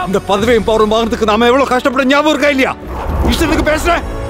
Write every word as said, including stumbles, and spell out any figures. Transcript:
இந்த பதவியும் பவரும் வாங்குறதுக்கு நாம எவ்வளவு கஷ்டப்பட ஞாபகம் இருக்கா இல்லையா? இஷ்டத்துக்கு பேசுறேன்.